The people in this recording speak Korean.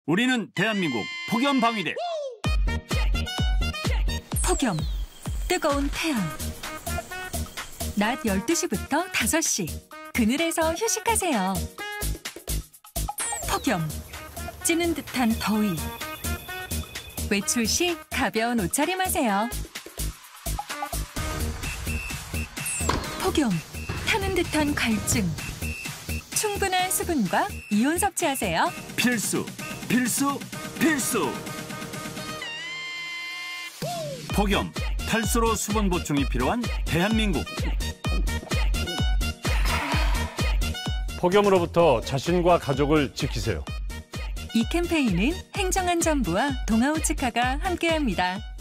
우리는 대한민국 폭염방위대. 폭염, 뜨거운 태양. 낮 12시부터 5시, 그늘에서 휴식하세요. 폭염, 찌는 듯한 더위. 외출 시 가벼운 옷차림하세요. 폭염, 타는 듯한 갈증. 충분한 수분과 이온 섭취하세요. 필수, 필수, 필수. 폭염, 탈수로 수분 보충이 필요한 대한민국. 폭염으로부터 자신과 가족을 지키세요. 이 캠페인은 행정안전부와 동아우치카가 함께합니다.